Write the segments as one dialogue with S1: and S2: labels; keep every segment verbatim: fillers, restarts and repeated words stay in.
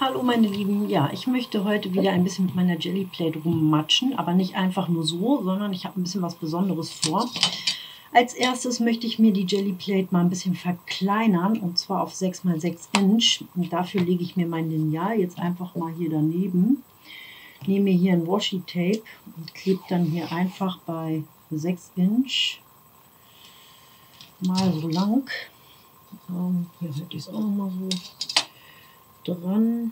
S1: Hallo meine Lieben, ja, ich möchte heute wieder ein bisschen mit meiner Jelly Plate rummatschen, aber nicht einfach nur so, sondern ich habe ein bisschen was Besonderes vor. Als erstes möchte ich mir die Jelly Plate mal ein bisschen verkleinern, und zwar auf sechs mal sechs Inch. Und dafür lege ich mir mein Lineal jetzt einfach mal hier daneben, nehme hier ein Washi Tape und klebe dann hier einfach bei sechs Inch mal so lang. Ähm, hier halte ich es auch noch mal so dran.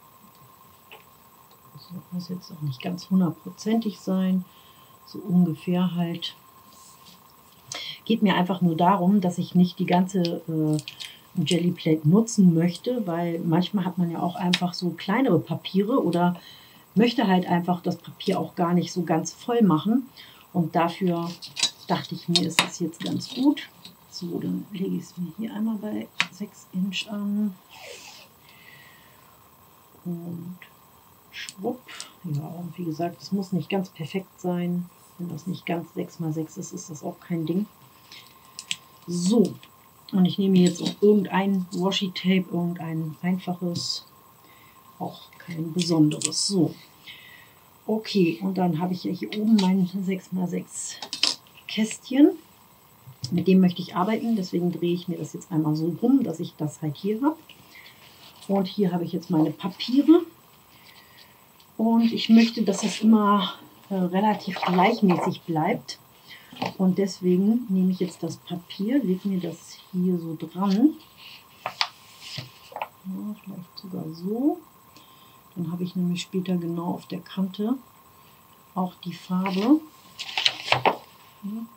S1: Das muss jetzt auch nicht ganz hundertprozentig sein, so ungefähr halt. Geht mir einfach nur darum, dass ich nicht die ganze äh, Jelly Plate nutzen möchte, weil manchmal hat man ja auch einfach so kleinere Papiere oder möchte halt einfach das Papier auch gar nicht so ganz voll machen. Und dafür dachte ich mir, ist das jetzt ganz gut. So, dann lege ich es mir hier einmal bei sechs Inch an. Und schwupp. Ja, und wie gesagt, es muss nicht ganz perfekt sein. Wenn das nicht ganz sechs mal sechs ist, ist das auch kein Ding. So, und ich nehme jetzt auch irgendein Washi Tape, irgendein einfaches, auch kein besonderes. So, okay, und dann habe ich ja hier oben mein sechs mal sechs Kästchen. Mit dem möchte ich arbeiten, deswegen drehe ich mir das jetzt einmal so rum, dass ich das halt hier habe. Und hier habe ich jetzt meine Papiere. Und ich möchte, dass es immer äh, relativ gleichmäßig bleibt. Und deswegen nehme ich jetzt das Papier, lege mir das hier so dran. Ja, vielleicht sogar so. Dann habe ich nämlich später genau auf der Kante auch die Farbe. Ja.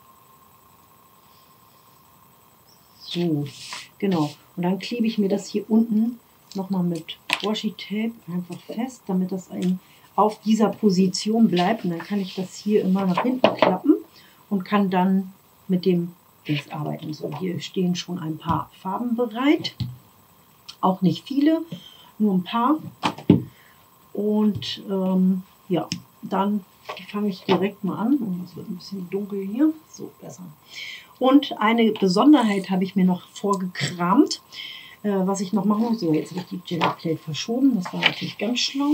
S1: So, genau. Und dann klebe ich mir das hier unten nochmal mit Washi Tape einfach fest, damit das eben auf dieser Position bleibt. Und dann kann ich das hier immer nach hinten klappen und kann dann mit dem Dings arbeiten. So, hier stehen schon ein paar Farben bereit. Auch nicht viele, nur ein paar. Und ähm, ja, dann fange ich direkt mal an. Und es wird ein bisschen dunkel hier. So, besser. Und eine Besonderheit habe ich mir noch vorgekramt, äh, was ich noch machen muss. So, jetzt habe ich die Jelly Plate verschoben. Das war natürlich ganz schlau.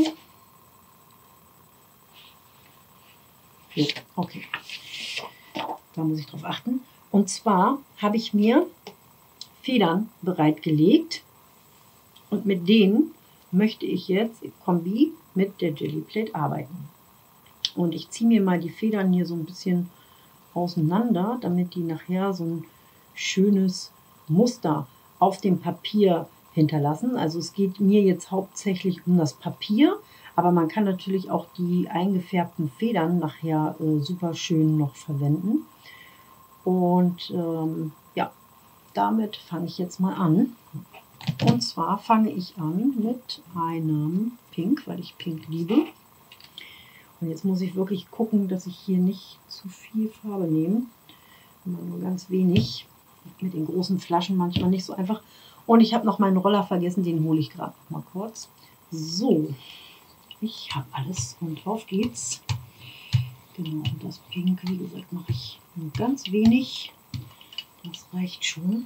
S1: So, okay. Da muss ich drauf achten. Und zwar habe ich mir Federn bereitgelegt. Und mit denen möchte ich jetzt im Kombi mit der Jelly Plate arbeiten. Und ich ziehe mir mal die Federn hier so ein bisschen auseinander, damit die nachher so ein schönes Muster auf dem Papier hinterlassen. Also es geht mir jetzt hauptsächlich um das Papier, aber man kann natürlich auch die eingefärbten Federn nachher äh, super schön noch verwenden. Und ähm, ja, damit fange ich jetzt mal an. Und zwar fange ich an mit einem Pink, weil ich Pink liebe. Und jetzt muss ich wirklich gucken, dass ich hier nicht zu viel Farbe nehme. Nur ganz wenig. Mit den großen Flaschen manchmal nicht so einfach. Und ich habe noch meinen Roller vergessen, den hole ich gerade mal kurz. So, ich habe alles und drauf geht's. Genau, und das Pink, wie gesagt, mache ich nur ganz wenig. Das reicht schon.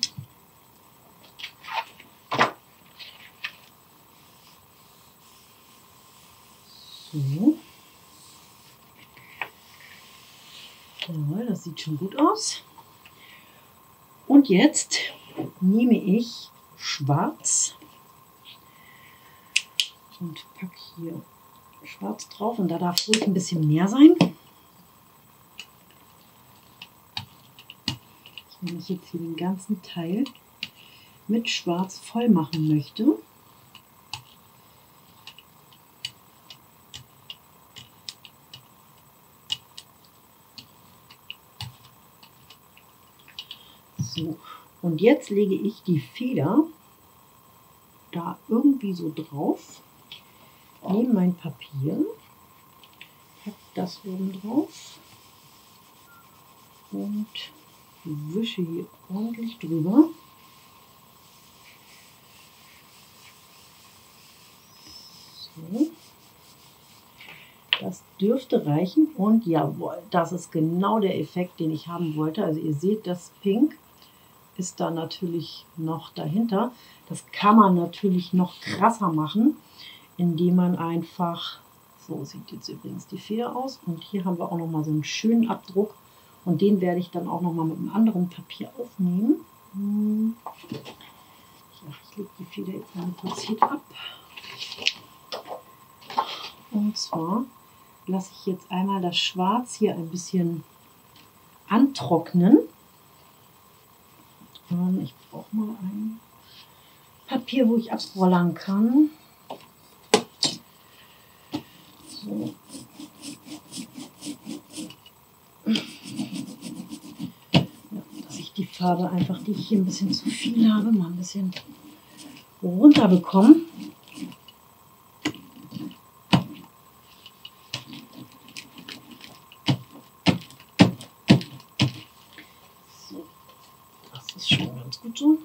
S1: So. Ja, das sieht schon gut aus. Und jetzt nehme ich Schwarz und packe hier Schwarz drauf. Und da darf ruhig ein bisschen mehr sein. Wenn ich jetzt hier den ganzen Teil mit Schwarz voll machen möchte. So, und jetzt lege ich die Feder da irgendwie so drauf, nehme mein Papier, packe das oben drauf und wische hier ordentlich drüber. So. Das dürfte reichen und jawohl, das ist genau der Effekt, den ich haben wollte. Also ihr seht, das Pink ist da natürlich noch dahinter. Das kann man natürlich noch krasser machen, indem man einfach, so sieht jetzt übrigens die Feder aus, und hier haben wir auch noch mal so einen schönen Abdruck, und den werde ich dann auch noch mal mit einem anderen Papier aufnehmen. Ja, ich lege die Feder jetzt mal kurz hier ab. Und zwar lasse ich jetzt einmal das Schwarz hier ein bisschen antrocknen. Ich brauche mal ein Papier, wo ich abrollern kann. So. Ja, dass ich die Farbe einfach, die ich hier ein bisschen zu viel habe, mal ein bisschen runter bekomme. So, das ist schon ganz gut so.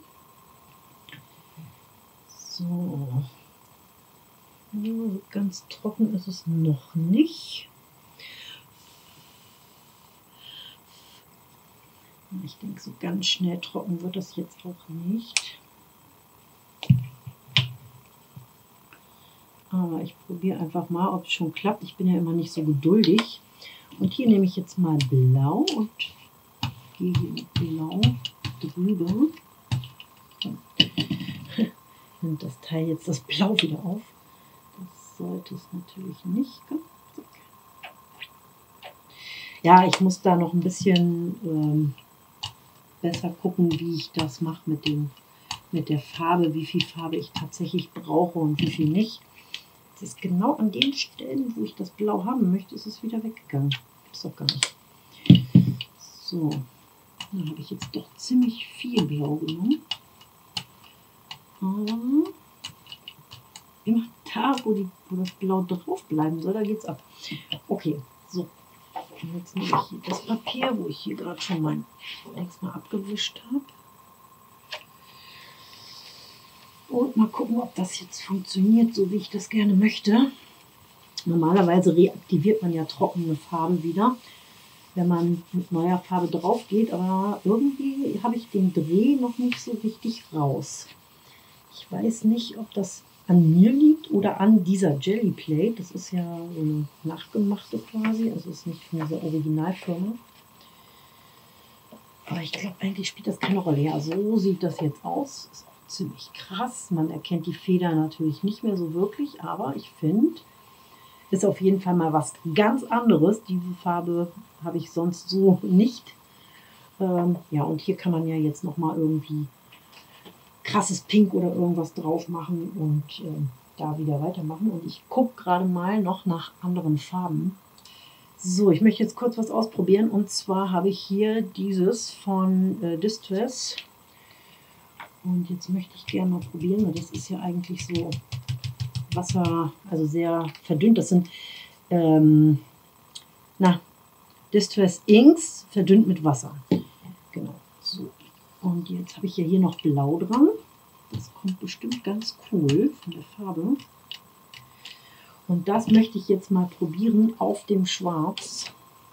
S1: So, ja, ganz trocken ist es noch nicht. Ich denke, so ganz schnell trocken wird das jetzt auch nicht. Aber ich probiere einfach mal, ob es schon klappt. Ich bin ja immer nicht so geduldig. Und hier nehme ich jetzt mal Blau und gehe hier mit Blau drüber. Nimmt das Teil jetzt das Blau wieder auf. Das sollte es natürlich nicht. Ja, ich muss da noch ein bisschen ähm, besser gucken, wie ich das mache mit, dem, mit der Farbe, wie viel Farbe ich tatsächlich brauche und wie viel nicht. Das ist genau an den Stellen, wo ich das Blau haben möchte, ist es wieder weggegangen. Gibt's doch gar nicht. So, da habe ich jetzt doch ziemlich viel Blau genommen. Aber immer da, wo, die, wo das Blau drauf bleiben soll, da geht's ab. Okay, so. Und jetzt nehme ich hier das Papier, wo ich hier gerade schon mein längst mal abgewischt habe. Und mal gucken, ob das jetzt funktioniert, so wie ich das gerne möchte. Normalerweise reaktiviert man ja trockene Farben wieder, wenn man mit neuer Farbe drauf geht. Aber irgendwie habe ich den Dreh noch nicht so richtig raus. Ich weiß nicht, ob das an mir liegt oder an dieser Jelly Plate. Das ist ja so eine nachgemachte quasi. Also ist nicht von dieser Originalfirma. Aber ich glaube, eigentlich spielt das keine Rolle. Ja, so sieht das jetzt aus. Ist auch ziemlich krass. Man erkennt die Feder natürlich nicht mehr so wirklich. Aber ich finde, ist auf jeden Fall mal was ganz anderes. Diese Farbe habe ich sonst so nicht. Ähm, ja, und hier kann man ja jetzt nochmal irgendwie krasses Pink oder irgendwas drauf machen und äh, da wieder weitermachen. Und ich gucke gerade mal noch nach anderen Farben. So, ich möchte jetzt kurz was ausprobieren. Und zwar habe ich hier dieses von äh, Distress. Und jetzt möchte ich gerne mal probieren, weil das ist ja eigentlich so Wasser, also sehr verdünnt. Das sind ähm, na, Distress Inks verdünnt mit Wasser. Genau, so. Und jetzt habe ich ja hier noch Blau dran. Das kommt bestimmt ganz cool von der Farbe. Und das möchte ich jetzt mal probieren auf dem Schwarz.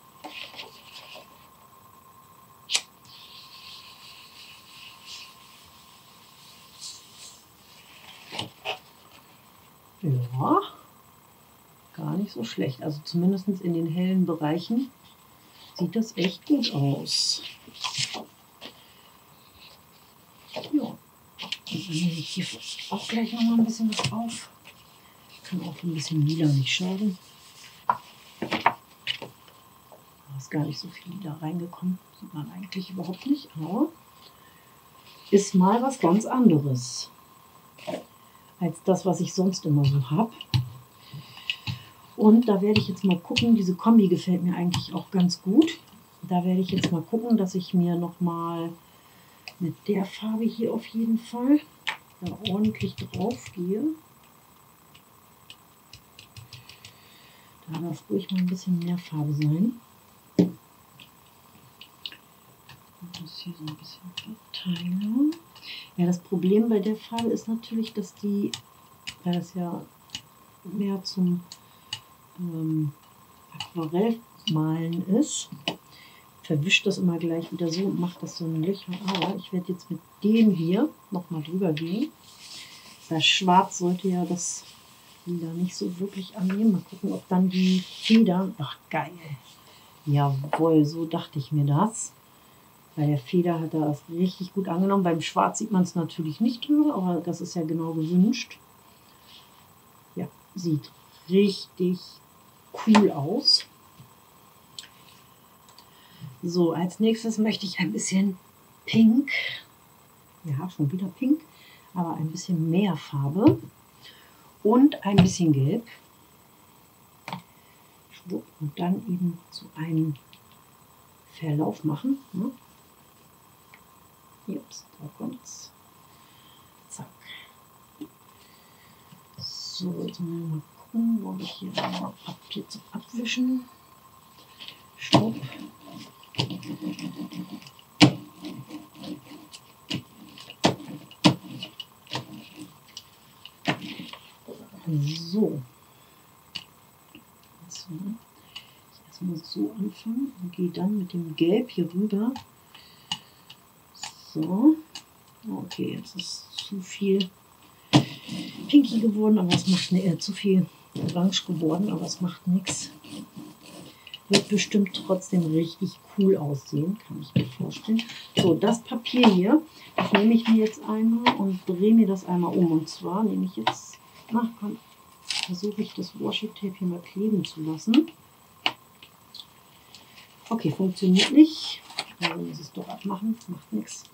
S1: Ja, gar nicht so schlecht. Also zumindest in den hellen Bereichen sieht das echt gut aus. Ja, und dann nehme ich hier auch gleich noch mal ein bisschen was auf. Kann auch ein bisschen lila nicht schaden. Da ist gar nicht so viel lila reingekommen. Sieht man eigentlich überhaupt nicht, aber ist mal was ganz anderes als das, was ich sonst immer so habe. Und da werde ich jetzt mal gucken, diese Kombi gefällt mir eigentlich auch ganz gut. Da werde ich jetzt mal gucken, dass ich mir noch mal mit der Farbe hier auf jeden Fall da ordentlich drauf gehe. Da darf ruhig mal ein bisschen mehr Farbe sein. Und das hier so ein bisschen verteilen. Ja, das Problem bei der Farbe ist natürlich, dass die, weil das ja mehr zum ähm, Aquarellmalen ist, verwischt das immer gleich wieder so und macht das so ein Löcher. Aber ich werde jetzt mit dem hier nochmal drüber gehen. Das Schwarz sollte ja das will da nicht so wirklich annehmen. Mal gucken, ob dann die Federn... Ach, geil. Jawohl, so dachte ich mir das. Bei der Feder hat er das richtig gut angenommen. Beim Schwarz sieht man es natürlich nicht drüber, aber das ist ja genau gewünscht. Ja, sieht richtig cool aus. So, als nächstes möchte ich ein bisschen Pink. Ja, schon wieder Pink, aber ein bisschen mehr Farbe. Und ein bisschen Gelb. Und dann eben so einen Verlauf machen. Ne? Ups, da kommt's. Zack. So, jetzt mal gucken, wo ich hier noch Papier zum Abwischen. Stopp. So. So. Ich erstmal so anfangen und gehe dann mit dem Gelb hier rüber. So. Okay, jetzt ist zu viel Pinky geworden, aber es macht ne, äh, zu viel Orange geworden, aber es macht nichts. Wird bestimmt trotzdem richtig cool aussehen, kann ich mir vorstellen. So, das Papier hier, das nehme ich mir jetzt einmal und drehe mir das einmal um. Und zwar nehme ich jetzt, na komm, versuche ich das Washi-Tape hier mal kleben zu lassen. Okay, funktioniert nicht. Also muss es doch abmachen, macht nichts.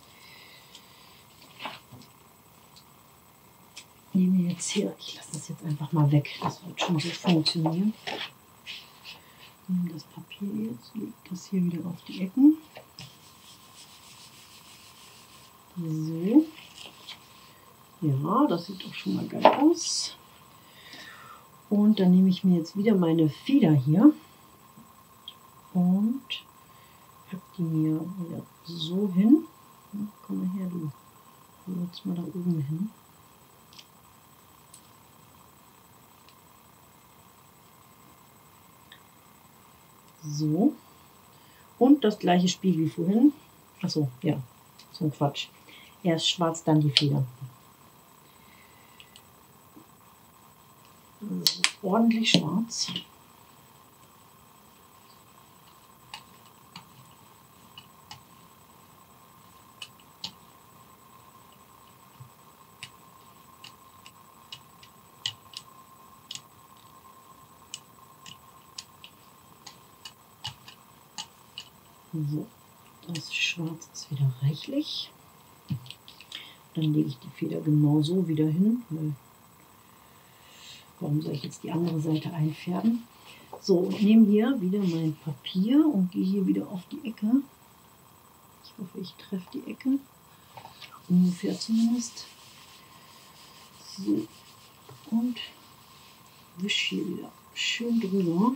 S1: Ich nehme jetzt hier, ich lasse das jetzt einfach mal weg, das wird schon so funktionieren. Ich nehme das Papier jetzt, lege das hier wieder auf die Ecken. So. Ja, das sieht doch schon mal geil aus. Und dann nehme ich mir jetzt wieder meine Feder hier und habe die mir wieder so hin. Komm mal her, du. Jetzt mal da oben hin. So. Und das gleiche Spiel wie vorhin. Achso, ja, so ein Quatsch. Erst schwarz, dann die Feder. Also ordentlich schwarz. So, das Schwarz ist wieder reichlich. Dann lege ich die Feder genauso wieder hin, weil warum soll ich jetzt die andere Seite einfärben? So, ich nehme hier wieder mein Papier und gehe hier wieder auf die Ecke. Ich hoffe, ich treffe die Ecke. Ungefähr zumindest. So, und wische hier wieder schön drüber.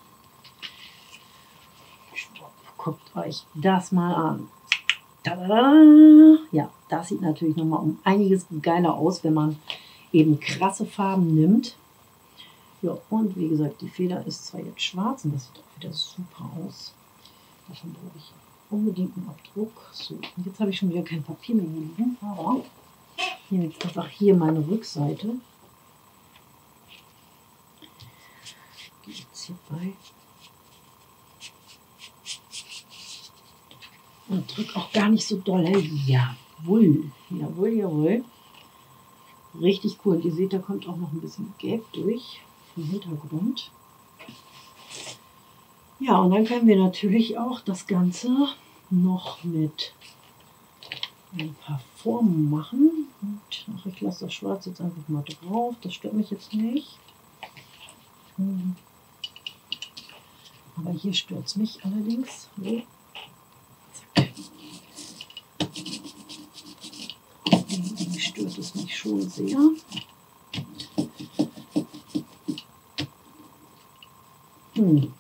S1: Guckt euch das mal an. Tada! Ja, das sieht natürlich nochmal um einiges geiler aus, wenn man eben krasse Farben nimmt. Ja, und wie gesagt, die Feder ist zwar jetzt schwarz und das sieht auch wieder super aus. Davon brauche ich unbedingt einen Abdruck. So, und jetzt habe ich schon wieder kein Papier mehr hier liegen, aber ich nehme jetzt einfach hier meine Rückseite. Die jetzt hier bei. Und drücke auch gar nicht so doll. Jawohl, jawohl, jawohl. Richtig cool. Und ihr seht, da kommt auch noch ein bisschen Gelb durch vom Hintergrund. Ja, und dann können wir natürlich auch das Ganze noch mit ein paar Formen machen. Und ach, ich lasse das Schwarz jetzt einfach mal drauf. Das stört mich jetzt nicht. Aber hier stört es mich allerdings. So. Stört es mich schon sehr. Hm.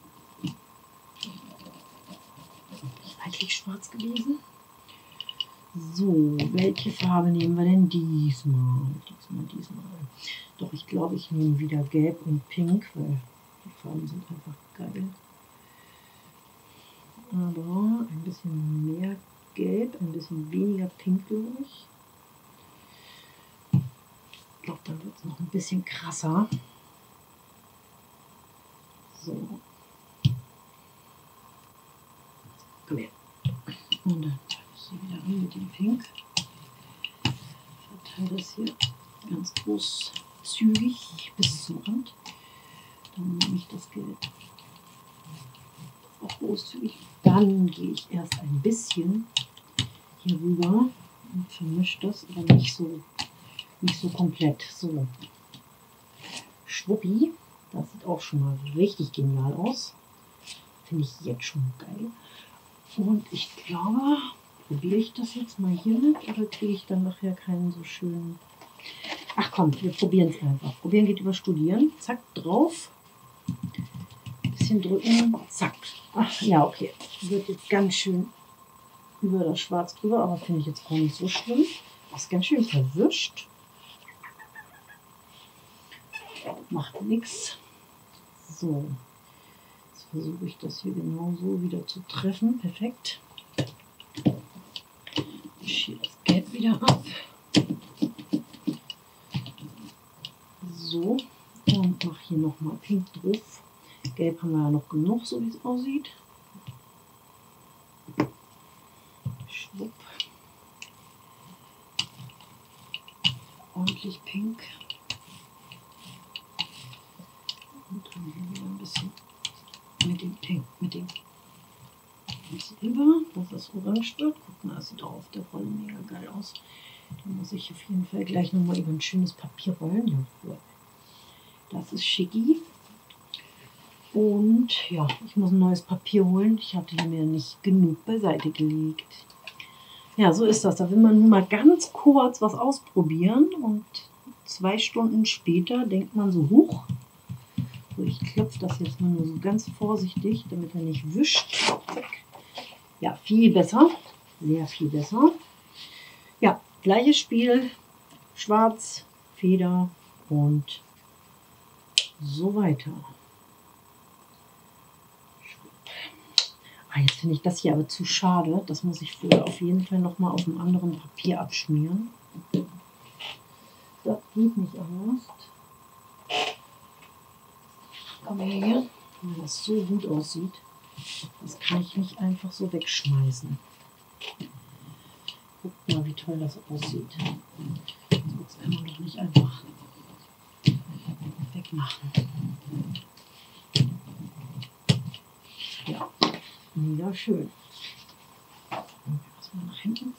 S1: Reichlich schwarz gewesen. So, welche Farbe nehmen wir denn diesmal? Diesmal, diesmal. Doch, ich glaube, ich nehme wieder Gelb und Pink, weil die Farben sind einfach geil. Aber ein bisschen mehr Gelb, ein bisschen weniger Pink, glaube ich. Ich glaube, dann wird es noch ein bisschen krasser. So. Komm her. Und dann hier wieder an mit dem Pink. Ich verteile das hier ganz großzügig bis zum Rand. Dann nehme ich das Gelb auch großzügig. Dann gehe ich erst ein bisschen hier rüber und vermische das, aber nicht so, nicht so komplett. So. Schwuppi. Das sieht auch schon mal richtig genial aus. Finde ich jetzt schon geil. Und ich glaube, probiere ich das jetzt mal hiermit oder kriege ich dann nachher keinen so schönen... Ach komm, wir probieren es einfach. Probieren geht über Studieren. Zack, drauf. Bisschen drücken. Zack. Ach ja, okay. Wird jetzt ganz schön über das Schwarz drüber, aber finde ich jetzt auch nicht so schlimm. Das ist ganz schön verwischt. Macht nichts. So. Jetzt versuche ich das hier genauso wieder zu treffen. Perfekt. Ich schiebe das Gelb wieder ab. So. Und mache hier nochmal Pink drauf. Gelb haben wir ja noch genug, so wie es aussieht. Schwupp. Ordentlich Pink. Und dann hier wieder ein bisschen mit dem Pink, mit dem rüber, dass das orange wird. Guck mal, das sieht auch auf der Rolle mega geil aus. Da muss ich auf jeden Fall gleich nochmal über ein schönes Papier rollen. Ja, das ist schicki. Und ja, ich muss ein neues Papier holen. Ich hatte mir nicht genug beiseite gelegt. Ja, so ist das. Da will man nur mal ganz kurz was ausprobieren und zwei Stunden später denkt man so, huch. So, ich klopfe das jetzt mal nur so ganz vorsichtig, damit er nicht wischt. Ja, viel besser. Sehr viel besser. Ja, gleiches Spiel. Schwarz, Feder und so weiter. Ah, jetzt finde ich das hier aber zu schade. Das muss ich vorher auf jeden Fall noch mal auf einem anderen Papier abschmieren. Das geht nicht anders. Aber hier, weil das so gut aussieht, das kann ich nicht einfach so wegschmeißen. Guckt mal, wie toll das aussieht. Das kann man doch nicht einfach wegmachen. Ja. Mega schön. Erstmal nach hinten.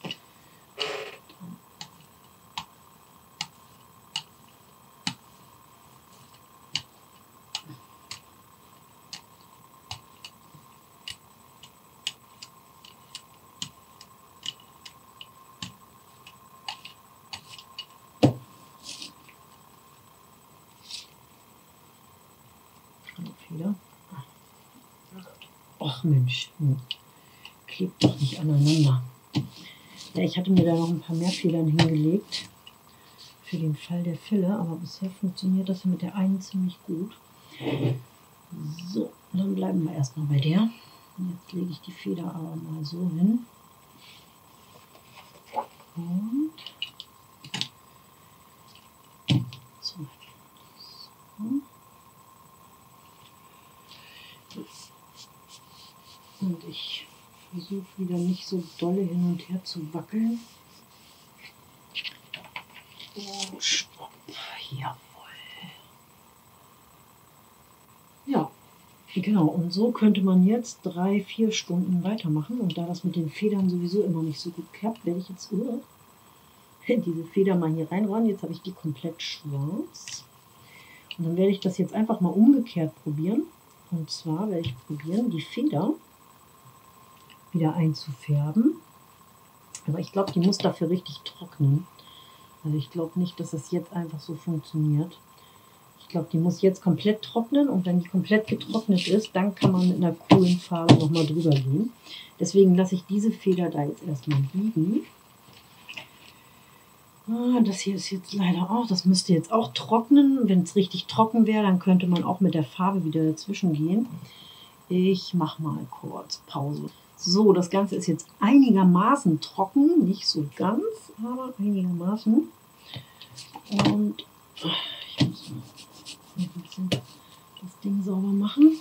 S1: Feder. Ach Mensch, klebt doch nicht aneinander. Ja, ich hatte mir da noch ein paar mehr Federn hingelegt für den Fall der Fälle, aber bisher funktioniert das mit der einen ziemlich gut. So, dann bleiben wir erstmal bei der. Jetzt lege ich die Feder aber mal so hin. Und so. So. Und ich versuche wieder nicht so dolle hin und her zu wackeln. Und stopp. Jawohl. Ja, genau. Und so könnte man jetzt drei, vier Stunden weitermachen. Und da das mit den Federn sowieso immer nicht so gut klappt, werde ich jetzt uh, diese Feder mal hier reinrollen. Jetzt habe ich die komplett schwarz. Und dann werde ich das jetzt einfach mal umgekehrt probieren. Und zwar werde ich probieren, die Feder wieder einzufärben. Aber ich glaube, die muss dafür richtig trocknen. Also ich glaube nicht, dass das jetzt einfach so funktioniert. Ich glaube, die muss jetzt komplett trocknen und wenn die komplett getrocknet ist, dann kann man mit einer coolen Farbe nochmal drüber gehen. Deswegen lasse ich diese Feder da jetzt erstmal liegen. Ah, das hier ist jetzt leider auch, das müsste jetzt auch trocknen. Wenn es richtig trocken wäre, dann könnte man auch mit der Farbe wieder dazwischen gehen. Ich mache mal kurz Pause. So, das Ganze ist jetzt einigermaßen trocken, nicht so ganz, aber einigermaßen. Und Ich muss mal ein bisschen das Ding sauber machen.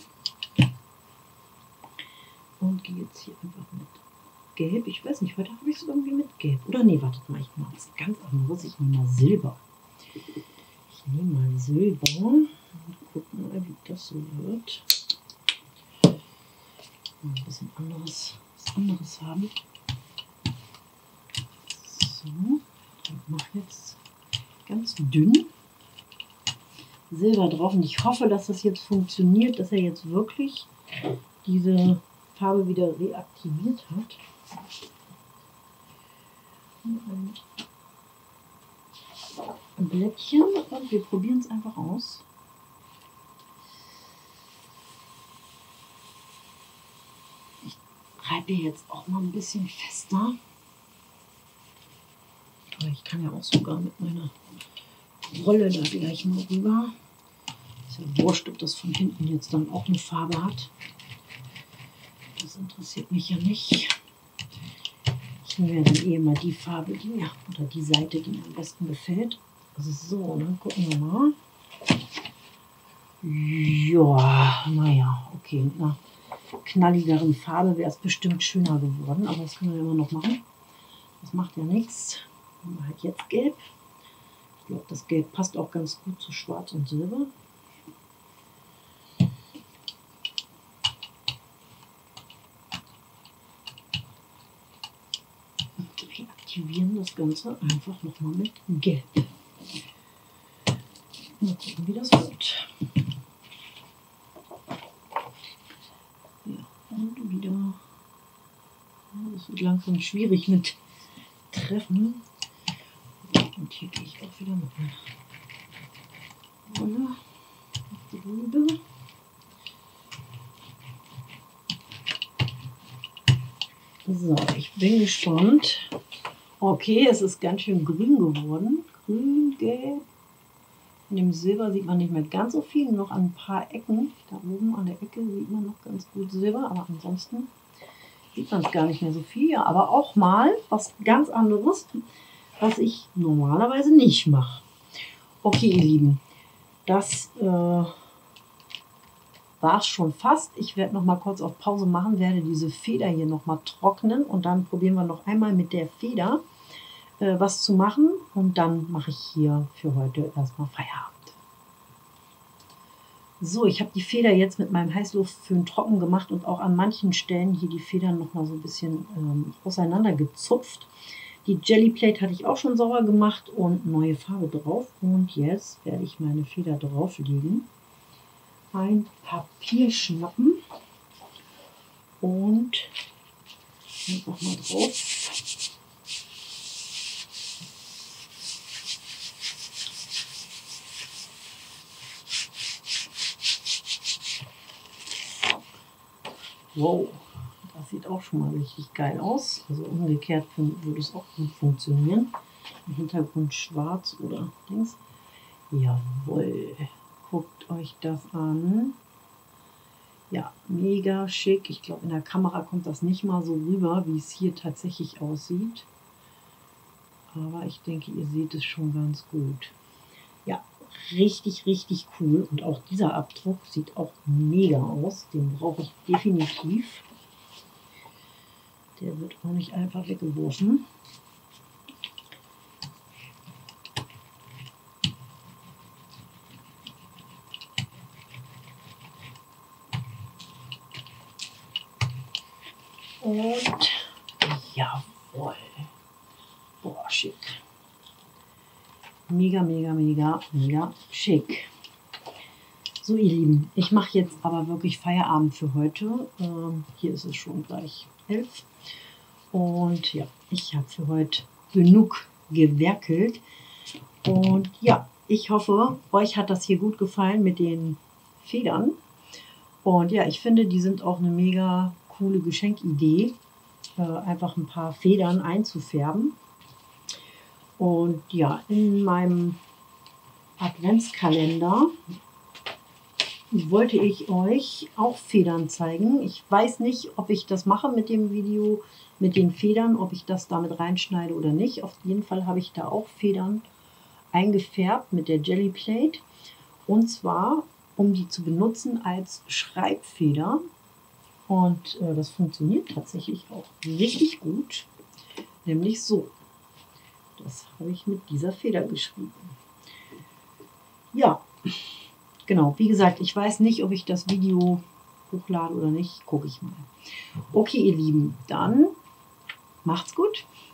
S1: Und gehe jetzt hier einfach mit Gelb. Ich weiß nicht, heute habe ich es irgendwie mit Gelb. Oder nee, wartet mal, ich mache was ganz anderes. Ich nehme mal Silber. Ich nehme mal Silber und gucken mal, wie das so wird. Mal ein bisschen anderes, was anderes haben. So, ich mache jetzt ganz dünn Silber drauf und ich hoffe, dass das jetzt funktioniert, dass er jetzt wirklich diese Farbe wieder reaktiviert hat. Ein Blättchen und wir probieren es einfach aus. Ich reibe jetzt auch mal ein bisschen fester. Aber ich kann ja auch sogar mit meiner Rolle da gleich mal rüber. Ist ja wurscht, ob das von hinten jetzt dann auch eine Farbe hat. Das interessiert mich ja nicht. Ich nehme ja dann eh mal die Farbe, die mir, oder die Seite, die mir am besten gefällt. Also so, dann gucken wir mal. Ja, naja, okay, mit einer knalligeren Farbe wäre es bestimmt schöner geworden, aber das können wir immer noch machen. Das macht ja nichts. Nehmen wir halt jetzt Gelb. Ich glaube, das Gelb passt auch ganz gut zu Schwarz und Silber. Reaktivieren das Ganze einfach nochmal mit Gelb. Mal gucken, wie das wird. Ja, und wieder. Das wird langsam schwierig mit Treffen. Und hier gehe ich auch wieder mit einer Rolle drüber. So, ich bin gespannt. Okay, es ist ganz schön grün geworden. Grün, gelb. In dem Silber sieht man nicht mehr ganz so viel, noch an ein paar Ecken. Da oben an der Ecke sieht man noch ganz gut Silber, aber ansonsten sieht man es gar nicht mehr so viel. Ja, aber auch mal was ganz anderes, was ich normalerweise nicht mache. Okay, ihr Lieben, das äh, war es schon fast. Ich werde noch mal kurz auf Pause machen, werde diese Feder hier noch mal trocknen und dann probieren wir noch einmal mit der Feder äh, was zu machen und dann mache ich hier für heute erstmal Feierabend. So, ich habe die Feder jetzt mit meinem Heißluftföhn trocken gemacht und auch an manchen Stellen hier die Federn noch mal so ein bisschen ähm, auseinander gezupft. Die Jellyplate hatte ich auch schon sauber gemacht und neue Farbe drauf. Und jetzt werde ich meine Feder drauflegen. Ein Papier schnappen und einfach mal drauf. Wow, das sieht auch schon mal richtig geil aus. Also umgekehrt würde es auch gut funktionieren. Im Hintergrund schwarz oder links. Jawohl. Guckt euch das an. Ja, mega schick. Ich glaube, in der Kamera kommt das nicht mal so rüber, wie es hier tatsächlich aussieht. Aber ich denke, ihr seht es schon ganz gut. Ja, richtig, richtig cool. Und auch dieser Abdruck sieht auch mega aus. Den brauche ich definitiv. Der wird auch nicht einfach weggeworfen. Und jawohl. Boah, schick. Mega, mega, mega, mega schick. So, ihr Lieben, ich mache jetzt aber wirklich Feierabend für heute. Ähm, hier ist es schon gleich elf. Und ja, ich habe für heute genug gewerkelt. Und ja, ich hoffe, euch hat das hier gut gefallen mit den Federn. Und ja, ich finde, die sind auch eine mega coole Geschenkidee, äh, einfach ein paar Federn einzufärben. Und ja, in meinem Adventskalender wollte ich euch auch Federn zeigen. Ich weiß nicht, ob ich das mache mit dem Video, mit den Federn, ob ich das damit reinschneide oder nicht. Auf jeden Fall habe ich da auch Federn eingefärbt mit der Jelly Plate. Und zwar, um die zu benutzen als Schreibfeder. Und äh, das funktioniert tatsächlich auch richtig gut. Nämlich so. Das habe ich mit dieser Feder geschrieben. Ja, genau. Wie gesagt, ich weiß nicht, ob ich das Video hochlade oder nicht. Gucke ich mal. Okay, ihr Lieben, dann macht's gut.